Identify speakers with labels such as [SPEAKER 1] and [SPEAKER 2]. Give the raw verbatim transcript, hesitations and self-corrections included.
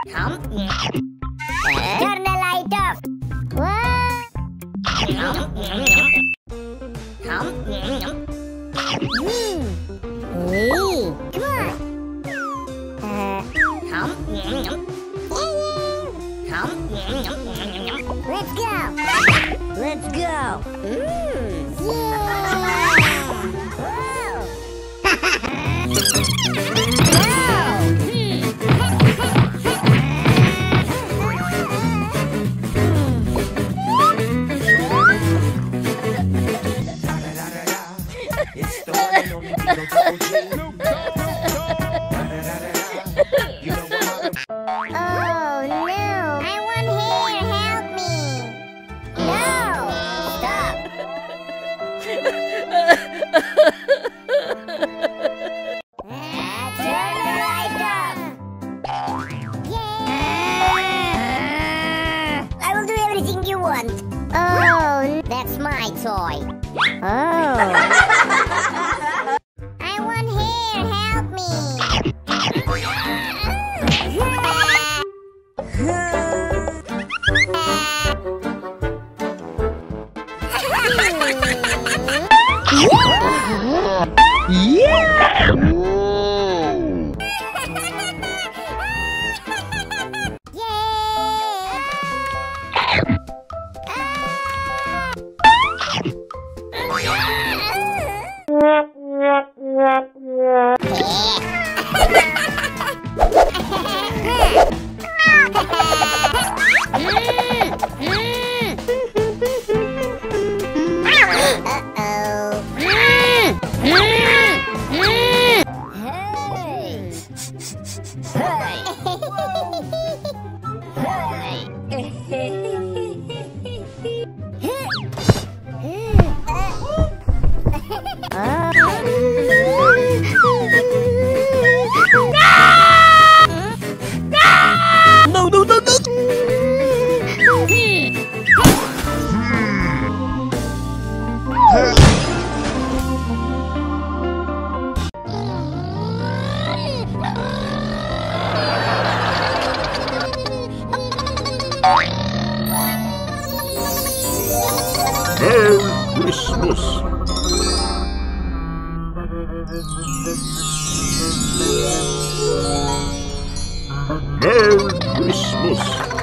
[SPEAKER 1] Turn the light off. What? Mm. Hey, come on. Uh. Let's go. Let's go. Mm. Oh, that's my toy. Oh. I want hair, help me.
[SPEAKER 2] Yeah! No, no, no, no! Merry Christmas! Merry Christmas!